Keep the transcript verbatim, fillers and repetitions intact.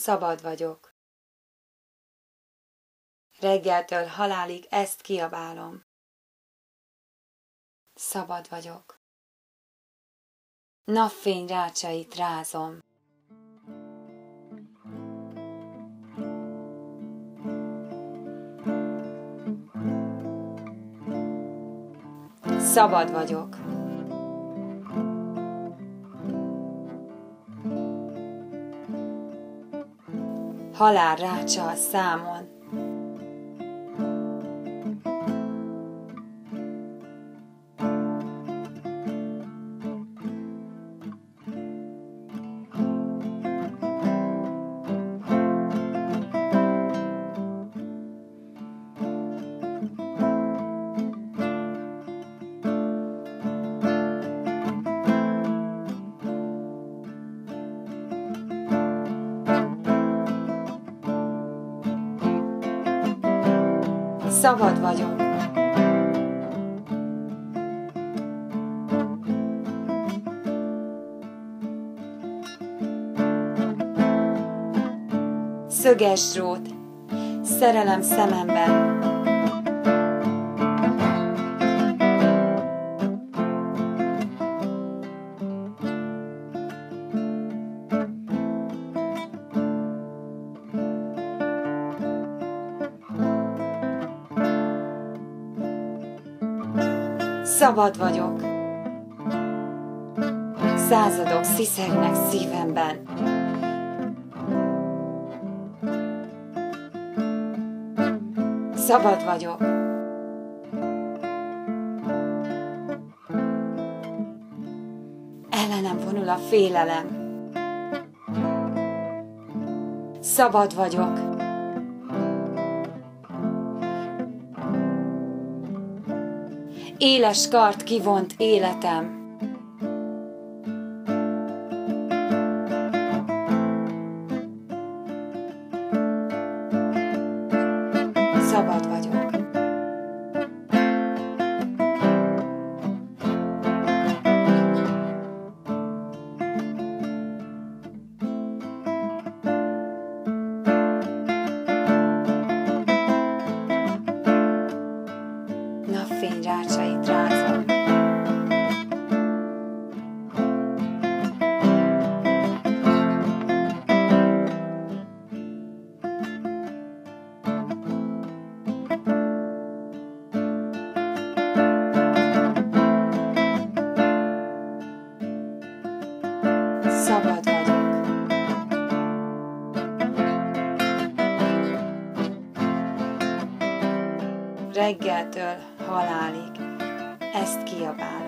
Szabad vagyok. Reggeltől halálig ezt kiabálom. Szabad vagyok. Napfény rácsait rázom. Szabad vagyok. Halál rácsa a számon. Szabad vagyok. Szöges drót, szerelem szememben. Szabad vagyok. Századok sziszegnek szívemben. Szabad vagyok. Ellenem vonul a félelem. Szabad vagyok. Éles kard kivont életem. Szabad vagyok. Napfény rácsait rázom. Szabad vagyok. Reggeltől halálig ezt kiabálom.